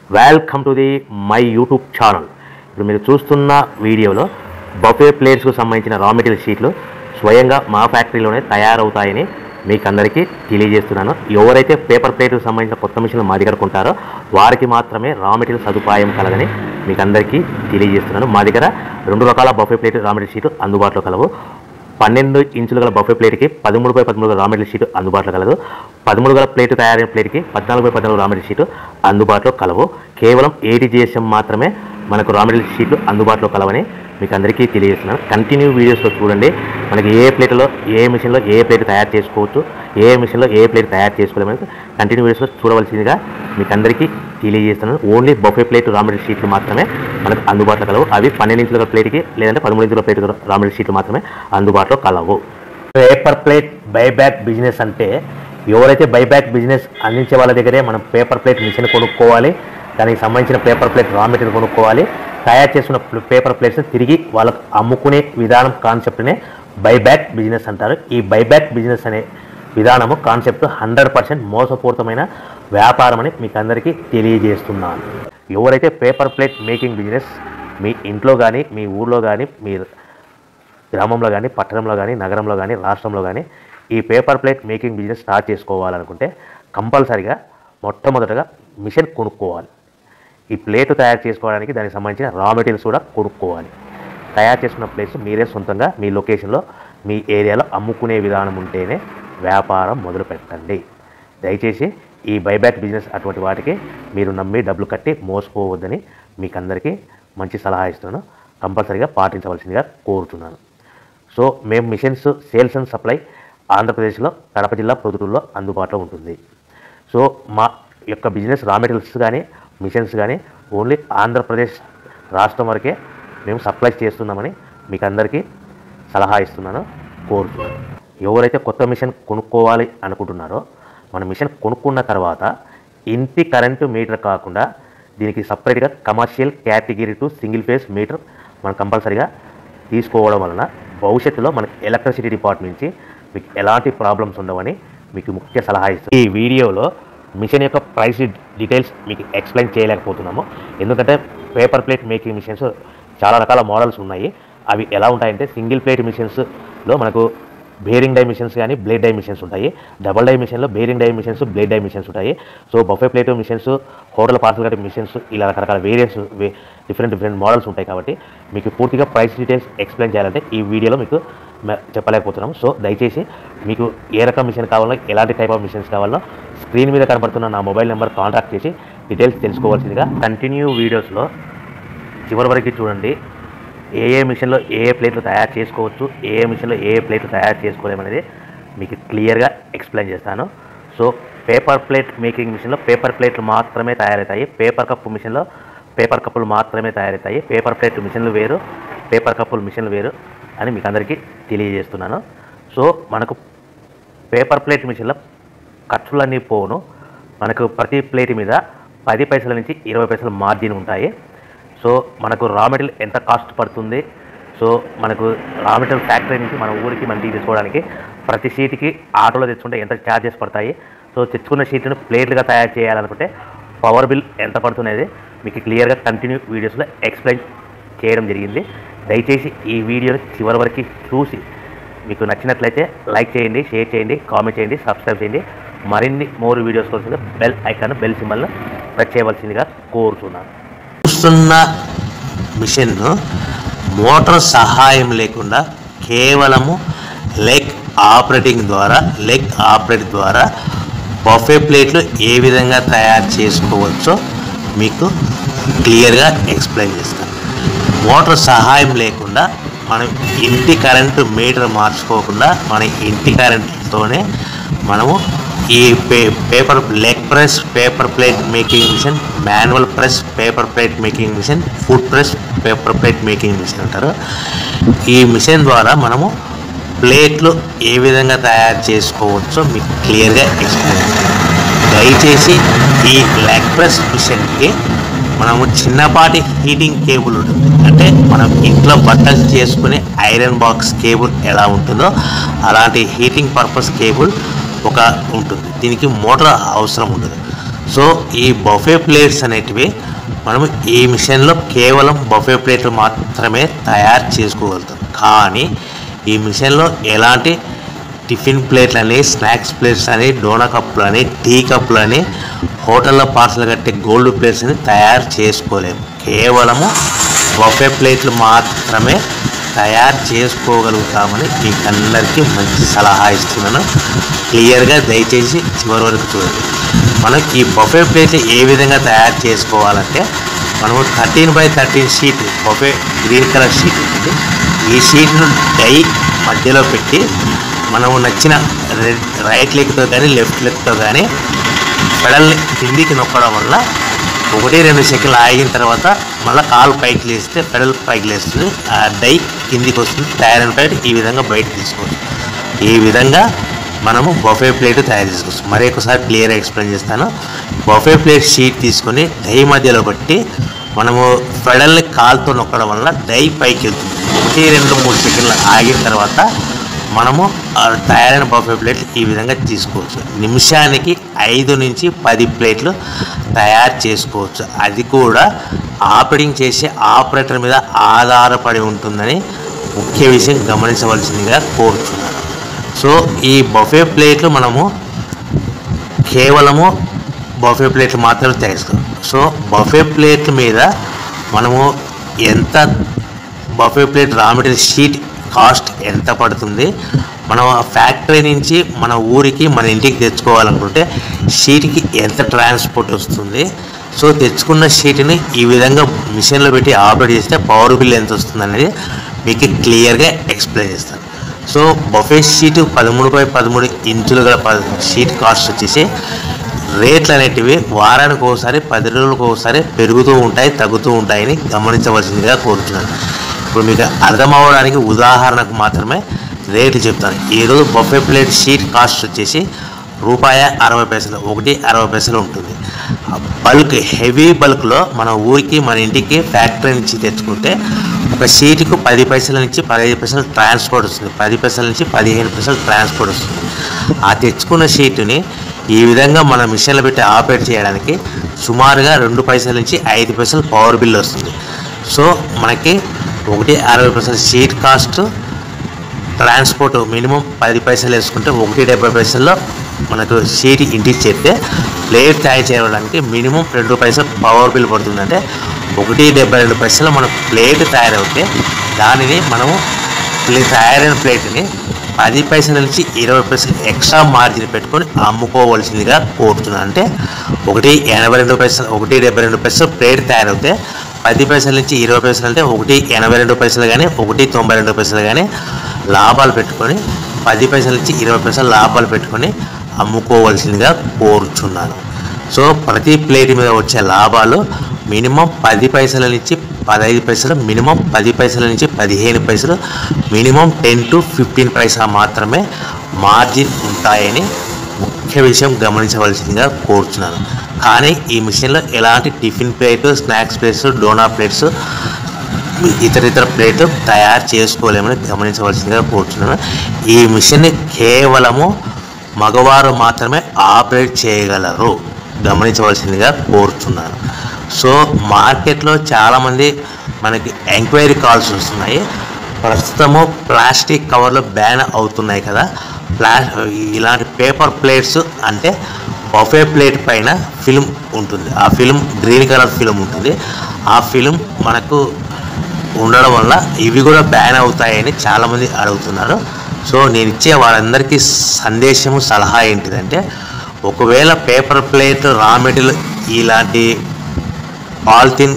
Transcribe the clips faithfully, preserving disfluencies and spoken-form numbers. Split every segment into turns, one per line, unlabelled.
Welcome to the my YouTube channel. ఇప్పుడు మీరు చూస్తున్న వీడియోలో బఫే ప్లేట్స్కు సంబంధించిన రా మెటీరియల్ షీట్లు స్వయంగా మా ఫ్యాక్టరీలోనే తయారవుతాయని మీకు అందరికీ తెలియజేస్తున్నాను. ఎవరైతే పేపర్ ప్లేట్కు సంబంధించిన కొత్త మిషన్లు మా దగ్గర కొంటారో వారికి మాత్రమే రా మెటీరియల్ సదుపాయం కలగని మీకు అందరికీ తెలియజేస్తున్నాను. మా దగ్గర రెండు రకాల బఫే ప్లేట్ రా మెటీరియల్ షీట్లు అందుబాటులో కలవు. పన్నెండు ఇంచుల గల బఫే ప్లేట్కి పదమూడు బై పదమూడు రా మెటీరియల్ షీటు అందుబాటులో కలదు. పదమూడు గల ప్లేట్ తయారైన ప్లేట్కి పద్నాలుగు బై పద్నాలుగు రా మెటీరియల్ షీటు అందుబాటులో కలవు. కేవలం ఎయిటీ జిఎస్ఎం మాత్రమే మనకు రా మెటీరియల్ షీట్లు అందుబాటులో కలవని మీకు అందరికీ తెలియజేస్తున్నాను. కంటిన్యూ వీడియోస్లో చూడండి. మనకి ఏ ప్లేట్లో ఏ మిషన్లో ఏ ప్లేట్ తయారు చేసుకోవచ్చు, ఏ మిషన్లో ఏ ప్లేట్ తయారు చేసుకోలేమని కంటిన్యూ వీడియోస్లో చూడవలసిందిగా మీకు అందరికీ తెలియజేస్తున్నాను. Only buffet plate raw material షీట్లు మాత్రమే మనకు అందుబాటులో కలవు. అవి పన్నెండు ఇంచుల ప్లేట్కి లేదంటే పదమూడు ఇంచుల ప్లేట్ రా మెటీరియల్ షీట్లు మాత్రమే అందుబాటులో కలవు. పేపర్ ప్లేట్ బైబ్యాక్ బిజినెస్ అంటే ఎవరైతే బైబ్యాక్ బిజినెస్ అందించే వాళ్ళ దగ్గరే మనం పేపర్ ప్లేట్ మిషన్ కొనుక్కోవాలి, దానికి సంబంధించిన పేపర్ ప్లేట్ రా మెటీరియల్ కొనుక్కోవాలి. తయారు చేసుకున్న పేపర్ ప్లేట్స్ తిరిగి వాళ్ళకు అమ్ముకునే విధానం కాన్సెప్ట్నే బైబ్యాక్ బిజినెస్ అంటారు. ఈ బైబ్యాక్ బిజినెస్ అనే విధానము కాన్సెప్ట్ హండ్రెడ్ పర్సెంట్ మోసపూరితమైన వ్యాపారం అని మీకు అందరికీ తెలియజేస్తున్నాను. ఎవరైతే పేపర్ ప్లేట్ మేకింగ్ బిజినెస్ మీ ఇంట్లో కానీ మీ ఊళ్ళో కానీ మీ గ్రామంలో కానీ పట్టణంలో కానీ నగరంలో కానీ రాష్ట్రంలో కానీ ఈ paper plate making business start చేసుకోవాలనుకుంటే కంపల్సరిగా మొట్టమొదటగా మిషన్ కొనుక్కోవాలి. ఈ ప్లేట్ తయారు చేసుకోవడానికి దానికి సంబంధించిన రా మెటీరియల్స్ కూడా కొనుక్కోవాలి. తయారు చేసుకున్న ప్లేట్స్ మీరే సొంతంగా మీ లొకేషన్లో మీ ఏరియాలో అమ్ముకునే విధానం ఉంటేనే వ్యాపారం మొదలు పెట్టండి. దయచేసి ఈ బైబ్యాక్ బిజినెస్ అటువంటి వాటికి మీరు నమ్మి డబ్బులు కట్టి మోసపోవద్దని మీకు అందరికీ మంచి సలహా ఇస్తున్నాను. కంపల్సరీగా పాటించవలసిందిగా కోరుతున్నాను. సో మేము మిషన్స్ సేల్స్ అండ్ సప్లై ఆంధ్రప్రదేశ్లో కడప జిల్లా ప్రొద్దుటూరులో అందుబాటులో ఉంటుంది. సో మా యొక్క బిజినెస్ రా మెటీరియల్స్ కానీ మిషన్స్ కానీ ఓన్లీ ఆంధ్రప్రదేశ్ రాష్ట్రం వరకే మేము సప్లై చేస్తున్నామని మీకు అందరికీ సలహా ఇస్తున్నాను, కోరుతున్నాను. ఎవరైతే కొత్త మిషన్ కొనుక్కోవాలి అనుకుంటున్నారో మన మిషన్ కొనుక్కున్న తర్వాత ఇంటి కరెంటు మీటర్ కాకుండా దీనికి సపరేట్గా commercial category to single phase meter మనం కంపల్సరీగా తీసుకోవడం వలన భవిష్యత్తులో మనకి ఎలక్ట్రిసిటీ డిపార్ట్మెంట్ నుంచి మీకు ఎలాంటి ప్రాబ్లమ్స్ ఉండవని మీకు ముఖ్య సలహా ఇస్తుంది. ఈ వీడియోలో మిషన్ యొక్క ప్రైస్ డీటెయిల్స్ మీకు ఎక్స్ప్లెయిన్ చేయలేకపోతున్నాము. ఎందుకంటే పేపర్ ప్లేట్ మేకింగ్ మిషన్స్ చాలా రకాల మోడల్స్ ఉన్నాయి. అవి ఎలా ఉంటాయంటే సింగిల్ ప్లేట్ మిషన్స్లో మనకు బేరింగ్ డై మిషన్స్ కానీ బ్లేడ్ డై మిషన్స్ ఉంటాయి. డబల్ డై మిషన్లో bearing die machines blade die machines ఉంటాయి. So buffet plate machines, hotel parcel కట్టే మిషన్స్, ఇలా రకరకాల వేరియంట్స్ డిఫరెంట్ డిఫరెంట్ మోడల్స్ ఉంటాయి. కాబట్టి మీకు పూర్తిగా ప్రైస్ డీటెయిల్స్ ఎక్స్ప్లెయిన్ చేయాలంటే ఈ వీడియోలో మీకు చెప్పలేకపోతున్నాం. సో దయచేసి మీకు ఏ రకం మిషన్ కావాలో, ఎలాంటి టైప్ ఆఫ్ మిషన్స్ కావాలో స్క్రీన్ మీద కనబడుతున్న నా మొబైల్ నెంబర్ కాంటాక్ట్ చేసి డీటెయిల్స్ తెలుసుకోవాల్సిందిగా. కంటిన్యూ వీడియోస్లో చివరి వరకు చూడండి. ఏ ఏ మిషన్లో ఏ ఏ ప్లేట్లు తయారు చేసుకోవచ్చు, ఏ ఏ మిషన్లో ఏ ఏ ప్లేట్లు తయారు చేసుకోలేమనేది మీకు క్లియర్గా ఎక్స్ప్లెయిన్ చేస్తాను. సో పేపర్ ప్లేట్ మేకింగ్ మిషన్లో పేపర్ ప్లేట్లు మాత్రమే తయారవుతాయి. పేపర్ కప్పు మిషన్లో పేపర్ కప్పులు మాత్రమే తయారవుతాయి. పేపర్ ప్లేట్ మిషన్లు వేరు, పేపర్ కప్పులు మిషన్లు వేరు అని మీకు అందరికీ తెలియజేస్తున్నాను. సో మనకు పేపర్ ప్లేట్ మిషన్లో ఖర్చులన్నీ పోను. మనకు ప్రతి ప్లేట్ మీద పది పైసల నుంచి ఇరవై పైసల మార్జిన్ ఉంటాయి. సో మనకు రా మెటీరియల్ ఎంత కాస్ట్ పడుతుంది, సో మనకు రా మెటీరియల్ ఫ్యాక్టరీ నుంచి మన ఊరికి మంచిగా తీసుకోవడానికి ప్రతి షీట్కి ఆటోలో తెచ్చుకుంటే ఎంత ఛార్జెస్ పడతాయి, సో తెచ్చుకున్న షీట్లను ప్లేట్లుగా తయారు చేయాలనుకుంటే పవర్ బిల్ ఎంత పడుతున్నది మీకు క్లియర్గా కంటిన్యూ వీడియోస్లో ఎక్స్ప్లెయిన్ చేయడం జరిగింది. దయచేసి ఈ వీడియోని చివరి వరకు చూసి మీకు నచ్చినట్లయితే లైక్ చేయండి, షేర్ చేయండి, కామెంట్ చేయండి, సబ్స్క్రైబ్ చేయండి. మరిన్ని మోర్ వీడియోస్ కోసం బెల్ ఐకాన్ బెల్ సింబల్ను ప్రెస్ చేయవలసిందిగా కోరుతున్నాను. చూస్తున్న మిషన్ మోటార్ సహాయం లేకుండా కేవలము లెగ్ ఆపరేటింగ్ ద్వారా లెగ్ ఆపరేట్ ద్వారా బఫే ప్లేట్లు ఏ విధంగా తయారు చేసుకోవచ్చో మీకు క్లియర్గా ఎక్స్ప్లెయిన్ చేస్తాను. మోటార్ సహాయం లేకుండా మనం ఇంటి కరెంటు మీటర్ మార్చుకోకుండా మన ఇంటి కరెంటుతోనే మనము ఈ పే paper leg press paper plate making machine, manual press paper plate making machine, food press paper plate making machine అంటారు. ఈ మిషన్ ద్వారా మనము ప్లేట్లు ఏ విధంగా తయారు చేసుకోవచ్చో మీకు క్లియర్గా ఎక్స్ప్లెయిన్ చేస్తాను. దయచేసి ఈ లెగ్ ప్రెస్ మిషన్కి మనము చిన్నపాటి హీటింగ్ కేబుల్ ఉంటుంది. అంటే మనం ఇంట్లో బట్టలు చేసుకునే ఐరన్ బాక్స్ కేబుల్ ఎలా ఉంటుందో అలాంటి హీటింగ్ పర్పస్ కేబుల్ ఒక ఉంటుంది. దీనికి మోటార్ అవసరం ఉంటుంది. సో ఈ బఫే ప్లేట్స్ అనేటివి మనం ఈ మిషన్లో కేవలం బఫే ప్లేట్లు మాత్రమే తయారు చేసుకోగలుగుతాం. కానీ ఈ మిషన్లో ఎలాంటి టిఫిన్ ప్లేట్లు అని, స్నాక్స్ ప్లేట్స్ అని, డోనా కప్పులు అని, టీ కప్పులు అని, హోటల్లో పార్సల్ కట్టే గోల్డ్ ప్లేట్స్ అని తయారు చేసుకోలేము. కేవలము బఫే ప్లేట్లు మాత్రమే తయారు చేసుకోగలుగుతామని మీకు అందరికీ మంచి సలహా ఇస్తున్నాను. క్లియర్గా దయచేసి చివరి వరకు చూడండి. మనం ఈ బఫే ప్లేట్లు ఏ విధంగా తయారు చేసుకోవాలంటే, మనము thirteen by thirteen sheet buffet green colour sheet ఉంటుంది. ఈ షీట్ను డై మధ్యలో పెట్టి మనము నచ్చిన రైట్ లెగ్తో కానీ లెఫ్ట్ లెగ్తో కానీ పెడల్ని కిందికి నొక్కడం వల్ల ఒకటి రెండు సెకండ్లు ఆగిన తర్వాత మళ్ళీ కాలు పైకి లేస్తే పెడల్ పైకి లేస్తుంది, ఆ డై కిందికి వస్తుంది. తయారైన ప్లేట్ ఈ విధంగా బయట తీసుకోవచ్చు. ఈ విధంగా మనము బఫే ప్లేట్ తయారు చేసుకోవచ్చు. మరి ఒకసారి క్లియర్గా ఎక్స్ప్లెయిన్ చేస్తాను. బఫే ప్లేట్ షీట్ తీసుకొని డై మధ్యలో పెట్టి మనము పెడల్ని కాలుతో నొక్కడం వల్ల డై పైకి వెళ్తుంది. ఒకటి రెండు మూడు సెకండ్లు ఆగిన తర్వాత మనము తయారైన బఫే ప్లేట్లు ఈ విధంగా తీసుకోవచ్చు. నిమిషానికి ఐదు నుంచి పది ప్లేట్లు తయారు చేసుకోవచ్చు. అది కూడా ఆపరేటింగ్ చేసే ఆపరేటర్ మీద ఆధారపడి ఉంటుందని ముఖ్య విషయం గమనించవలసిందిగా కోరుతున్నాను. సో ఈ బఫే ప్లేట్లు మనము కేవలము బఫే ప్లేట్లు మాత్రమే తయారు చేసుకోవాలి. సో బఫే ప్లేట్ల మీద మనము ఎంత buffet plate raw material sheet cost ఎంత పడుతుంది, మనం ఫ్యాక్టరీ నుంచి మన ఊరికి మన ఇంటికి తెచ్చుకోవాలనుకుంటే షీట్కి ఎంత ట్రాన్స్పోర్ట్ వస్తుంది, సో తెచ్చుకున్న షీట్ని ఈ విధంగా మిషన్లో పెట్టి ఆపరేట్ చేస్తే పవర్ బిల్ ఎంత వస్తుంది అనేది మీకు క్లియర్గా ఎక్స్ప్లెయిన్ చేస్తాను. సో బఫే షీటు పదమూడు బై పదమూడు ఇంచులు గల షీట్ కాస్ట్ వచ్చేసి రేట్లు అనేటివి వారానికి ఒకసారి పది రోజులకు ఒకసారి పెరుగుతూ ఉంటాయి, తగ్గుతూ ఉంటాయని గమనించవలసిందిగా కోరుతున్నాను. ఇప్పుడు మీకు అర్థం అవ్వడానికి ఉదాహరణకు మాత్రమే రేటు చెప్తాను. ఈరోజు బఫే ప్లేట్ షీట్ కాస్ట్ వచ్చేసి రూపాయ అరవై పైసలు, ఒకటి అరవై పైసలు ఉంటుంది. బల్క్ హెవీ బల్క్లో మన ఊరికి మన ఇంటికి ఫ్యాక్టరీ నుంచి తెచ్చుకుంటే ఒక షీట్కు పది పైసల నుంచి పదిహేను పైసలు ట్రాన్స్పోర్ట్ వస్తుంది, పది పైసల నుంచి పదిహేను పైసలు ట్రాన్స్పోర్ట్ వస్తుంది. ఆ తెచ్చుకున్న షీటుని ఈ విధంగా మన మిషన్లో పెట్టి ఆపరేట్ చేయడానికి సుమారుగా రెండు పైసల నుంచి ఐదు పైసలు పవర్ బిల్ వస్తుంది. సో మనకి ఒకటి అరవై పైసలు షీట్ కాస్ట్, ట్రాన్స్పోర్ట్ మినిమం పది పైసలు వేసుకుంటే ఒకటి డెబ్బై పైసల్లో మనకు షీట్ ఇంటికి చేస్తే ప్లేట్ తయారు చేయడానికి మినిమం రెండు పైసలు పవర్ బిల్ పడుతుందంటే ఒకటి డెబ్బై రెండు పైసలు మన ప్లేట్ తయారవుతే దానిని మనము తయారైన ప్లేట్ని పది పైసల నుంచి ఇరవై పైసలు ఎక్స్ట్రా మార్జిన్ పెట్టుకొని అమ్ముకోవాల్సిందిగా కోరుతున్నాను. అంటే ఒకటి ఎనభై రెండు పైసలు ఒకటి డెబ్బై రెండు పైసలు ప్లేట్ తయారవుతే పది పైసల నుంచి ఇరవై పైసలు అంటే ఒకటి ఎనభై రెండు పైసలు కానీ ఒకటి తొంభై రెండు పైసలు కానీ లాభాలు పెట్టుకొని పది పైసల నుంచి ఇరవై పైసలు లాభాలు పెట్టుకొని అమ్ముకోవాల్సిందిగా కోరుచున్నాను. సో ప్రతి ప్లేట్ మీద వచ్చే లాభాలు మినిమం పది పైసల నుంచి పదహైదు పైసలు, మినిమం పది పైసల నుంచి పదిహేను పైసలు, minimum ten to fifteen paisa మాత్రమే మార్జిన్ ఉంటాయని ముఖ్య విషయం గమనించవలసిందిగా కోరుచున్నాను. కానీ ఈ మిషన్లో ఎలాంటి టిఫిన్ ప్లేట్, స్నాక్స్ ప్లేట్స్, డోనా ప్లేట్స్, ఇతర ఇతర ప్లేట్లు తయారు చేసుకోలేమని గమనించవలసిందిగా కోరుచున్నాను. ఈ మిషన్ని కేవలము మగవారు మాత్రమే ఆపరేట్ చేయగలరు, గమనించవలసిందిగా కోరుచున్నాను. సో మార్కెట్లో చాలామంది మనకి ఎంక్వైరీ కాల్స్ వస్తున్నాయి. ప్రస్తుతము ప్లాస్టిక్ కవర్లు బ్యాన్ అవుతున్నాయి కదా, ప్లా ఇలాంటి పేపర్ ప్లేట్స్ అంటే బఫే ప్లేట్ పైన ఫిల్మ్ ఉంటుంది, ఆ ఫిల్మ్ గ్రీన్ కలర్ ఫిల్మ్ ఉంటుంది. ఆ ఫిల్మ్ మనకు ఉండడం వల్ల ఇవి కూడా బ్యాన్ అవుతాయని చాలామంది అడుగుతున్నారు. సో నేను ఇచ్చే వాళ్ళందరికీ సందేశము సలహా ఏంటిదంటే, ఒకవేళ పేపర్ ప్లేట్, రా మెటీరియల్ ఇలాంటి పాలిథిన్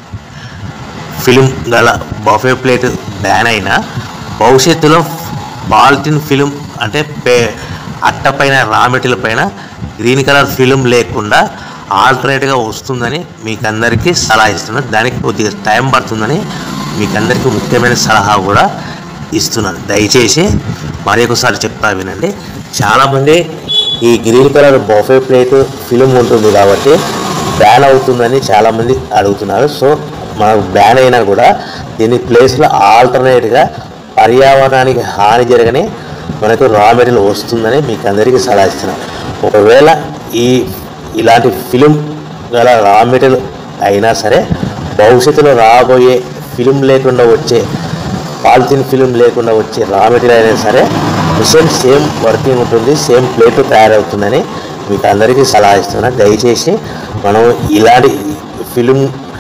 ఫిల్మ్ గల బఫే ప్లేట్ బ్యాన్ అయినా భవిష్యత్తులో పాలిథిన్ ఫిల్మ్ అంటే పే అట్టపైన రా మెటీరియల్ పైన గ్రీన్ కలర్ ఫిల్మ్ లేకుండా ఆల్టర్నేట్గా వస్తుందని మీకు అందరికీ సలహా ఇస్తున్నాను. దానికి కొద్దిగా టైం పడుతుందని మీకు అందరికీ ముఖ్యమైన సలహా కూడా ఇస్తున్నాను. దయచేసి మరి ఒకసారి చెప్తా వినండి. చాలామంది ఈ green colour buffet plate film ఉంటుంది కాబట్టి బ్యాన్ అవుతుందని చాలామంది అడుగుతున్నారు. సో మనకు బ్యాన్ అయినా కూడా దీని ప్లేస్లో ఆల్టర్నేట్గా పర్యావరణానికి హాని జరగని మనకు రా మెటీరియల్ వస్తుందని మీకు అందరికీ సలహా ఇస్తున్నాను. ఒకవేళ ఈ ఇలాంటి ఫిలిం గల రా మెటీరియల్ అయినా సరే భవిష్యత్తులో రాబోయే ఫిలిం లేకుండా వచ్చే పాలిథిన్ ఫిలిం లేకుండా వచ్చే రా మెటీరియల్ అయినా సరే మిషన్ సేమ్ వర్కింగ్ ఉంటుంది, సేమ్ ప్లేట్ తయారవుతుందని మీకు అందరికీ సలహా ఇస్తున్నాను. దయచేసి మనం ఇలాంటి ఫిలిం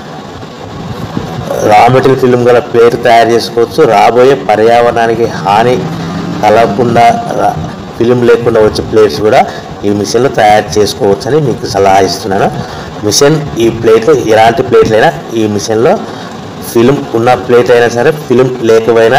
రా మెటీరియల్ ఫిలిం గల ప్లేట్ తయారు చేసుకోవచ్చు. రాబోయే పర్యావరణానికి హాని కలగకుండా ఫిలిం లేకుండా వచ్చే ప్లేట్స్ కూడా ఈ మిషన్లో తయారు చేసుకోవచ్చు అని మీకు సలహా ఇస్తున్నాను. మిషన్ ఈ ప్లేట్లు ఎలాంటి ప్లేట్లైనా ఈ మిషన్లో ఫిలిం ఉన్న ప్లేట్ అయినా సరే ఫిలిం లేకపోయినా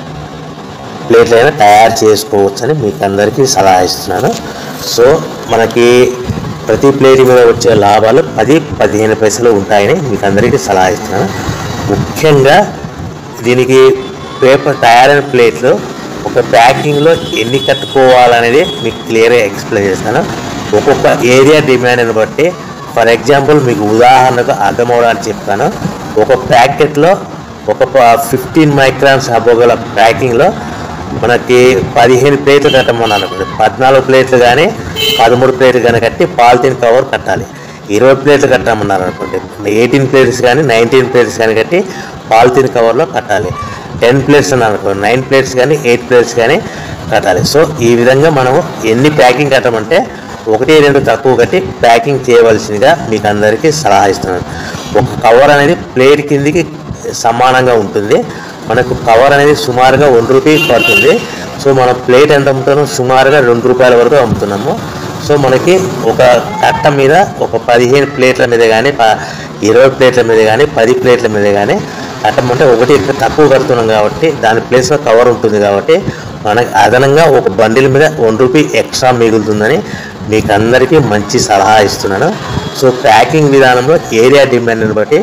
ప్లేట్లైనా తయారు చేసుకోవచ్చు అని మీకు అందరికీ సలహా ఇస్తున్నాను. సో మనకి ప్రతి ప్లేట్ మీద వచ్చే లాభాలు పది పదిహేను పైసలు ఉంటాయని మీకు అందరికీ సలహా ఇస్తున్నాను. ముఖ్యంగా దీనికి పేపర్ తయారైన ప్లేట్లు ఒక ప్యాకింగ్లో ఎన్ని కట్టుకోవాలనేది మీకు క్లియర్గా ఎక్స్ప్లెయిన్ చేస్తాను. ఒక్కొక్క ఏరియా డిమాండ్ని బట్టి ఫర్ ఎగ్జాంపుల్ మీకు ఉదాహరణకు అర్థమవడానికి చెప్తాను. ఒక ప్యాకెట్లో ఒక ఫిఫ్టీన్ మైక్రాన్స్ అబ్బోగల ప్యాకింగ్లో మనకి పదిహేను ప్లేట్లు కట్టమన్నాను అనుకోండి, పద్నాలుగు ప్లేట్లు కానీ పదమూడు ప్లేట్లు కానీ కట్టి పాలిథిన్ కవర్ కట్టాలి. ఇరవై ప్లేట్లు కట్టమన్నారు అనుకోండి, ఎయిటీన్ ప్లేట్స్ కానీ నైన్టీన్ ప్లేట్స్ కానీ కట్టి పాలిథిన్ కవర్లో కట్టాలి. టెన్ ప్లేట్స్ అని అనుకోండి, నైన్ ప్లేట్స్ కానీ ఎయిట్ ప్లేట్స్ కానీ కట్టాలి. సో ఈ విధంగా మనము ఎన్ని ప్యాకింగ్ కట్టమంటే ఒకటి రెండు తక్కువ కట్టి ప్యాకింగ్ చేయవలసిందిగా మీకు అందరికీ సలహా ఇస్తున్నాను. ఒక కవర్ అనేది ప్లేట్ కిందికి సమానంగా ఉంటుంది. మనకు కవర్ అనేది సుమారుగా వన్ రూపీ పడుతుంది. సో మన ప్లేట్ ఎంత అమ్ముతామో సుమారుగా రెండు రూపాయల వరకు అమ్ముతున్నాము. సో మనకి ఒక కట్ట మీద ఒక పదిహేను ప్లేట్ల మీద కానీ ఇరవై ప్లేట్ల మీద కానీ పది ప్లేట్ల మీద కానీ కట్టమంటే ఒకటి తక్కువ కడుతున్నాం కాబట్టి దాని ప్లేస్లో కవర్ ఉంటుంది కాబట్టి మనకి అదనంగా ఒక బండిల్ మీద వన్ రూపీ ఎక్స్ట్రా మిగులుతుందని మీకు అందరికీ మంచి సలహా ఇస్తున్నాను. సో ప్యాకింగ్ విధానంలో ఏరియా డిమాండ్ని బట్టి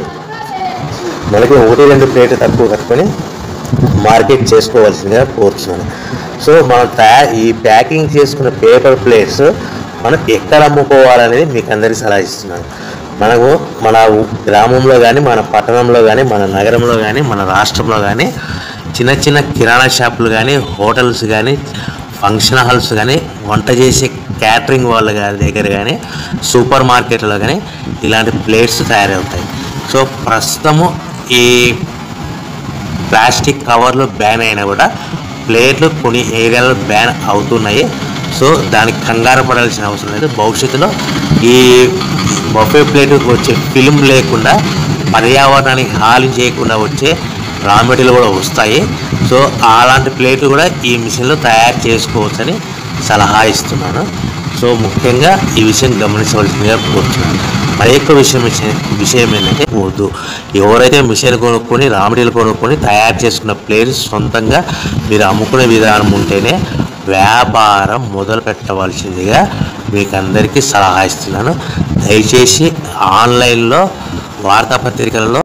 మనకి ఒకటి రెండు ప్లేట్లు తక్కువ కట్టుకొని మార్కెట్ చేసుకోవాల్సిందిగా కోరుతున్నాను. సో మనం తయారు ఈ ప్యాకింగ్ చేసుకున్న పేపర్ ప్లేట్స్ మనం ఎక్కడ అమ్ముకోవాలనేది మీకు అందరికీ సలహా ఇస్తున్నాను. మనకు మన గ్రామంలో కానీ మన పట్టణంలో కానీ మన నగరంలో కానీ మన రాష్ట్రంలో కానీ చిన్న చిన్న కిరాణా షాపులు కానీ హోటల్స్ కానీ ఫంక్షన్ హాల్స్ కానీ వంట చేసే క్యాటరింగ్ వాళ్ళ దగ్గర కానీ సూపర్ మార్కెట్లో కానీ ఇలాంటి ప్లేట్స్ తయారవుతాయి. సో ప్రస్తుతము ఈ ప్లాస్టిక్ కవర్లు బ్యాన్ అయినా కూడా ప్లేట్లు కొన్ని ఏరియాలో బ్యాన్ అవుతున్నాయి. సో దానికి కంగారు పడాల్సిన అవసరం లేదు. భవిష్యత్తులో ఈ బఫే ప్లేట్కి వచ్చే ఫిలిం లేకుండా పర్యావరణానికి హాని చేయకుండా వచ్చే రా మెటీరియల్ కూడా వస్తాయి. సో అలాంటి ప్లేట్లు కూడా ఈ మిషన్లో తయారు చేసుకోవచ్చని సలహా ఇస్తున్నాను. సో ముఖ్యంగా ఈ విషయం గమనించవలసిందిగా కోరుతున్నాను. మరి ఎక్కువ విషయం విషయం ఏంటంటే వద్దు, ఎవరైతే మిషన్ కొనుక్కొని రా మెటీరియల్ కొనుక్కొని తయారు చేసుకున్న ప్లేట్స్ సొంతంగా మీరు అమ్ముకునే విధానం ఉంటేనే వ్యాపారం మొదలు పెట్టవలసిందిగా మీకు అందరికీ సలహా ఇస్తున్నాను. దయచేసి ఆన్లైన్లో వార్తాపత్రికలలో